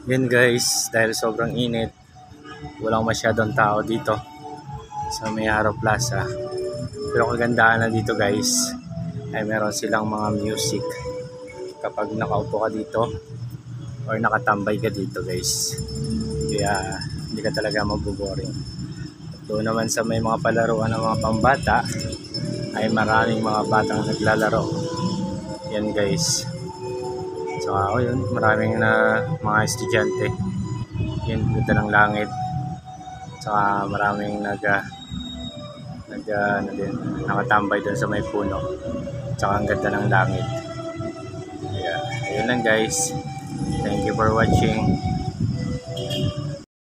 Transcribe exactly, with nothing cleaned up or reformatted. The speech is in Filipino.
Yun guys, dahil sobrang init, walang masyadong tao dito sa May Araw Plaza. Pero kagandahan na dito guys, ay meron silang mga music kapag nakaupo ka dito or nakatambay ka dito guys. Kaya hindi ka talaga mabuboring. Doon naman sa may mga palaruan ng mga pambata, ay maraming mga batang naglalaro. Yan guys. So ako yun, maraming na mga estudyante. Yan, ganda ng langit. Saka maraming nag uh, nag uh, ano din, nakatambay doon sa may puno. Saka ang ganda ng langit. Kaya ayun lang guys. Thank you for watching.